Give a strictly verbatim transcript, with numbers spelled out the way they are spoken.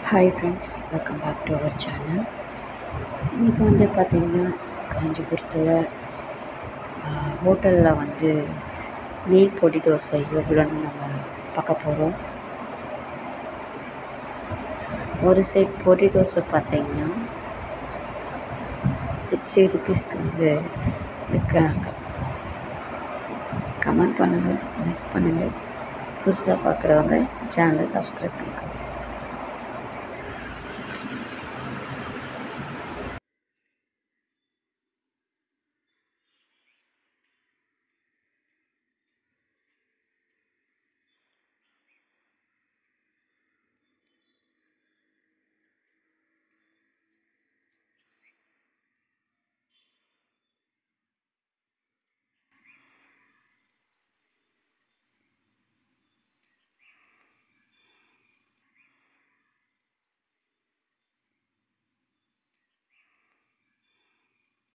Hi friends, welcome back to our channel. இன்றைக்கி வந்து பார்த்திங்கன்னா காஞ்சிபுரத்தில் ஹோட்டலில் வந்து நெய் பொடி தோசை எவ்வளோன்னு நம்ம பார்க்க போகிறோம். ஒரு செட் பொடி தோசை பார்த்திங்கன்னா சிக்ஸ்டி ருபீஸ்க்கு வந்து விற்கிறாங்க. கமெண்ட் பண்ணுங்கள், லைக் பண்ணுங்கள். புதுசாக பார்க்குறவங்க சேனலை சப்ஸ்கிரைப் பண்ணிக்கோங்க.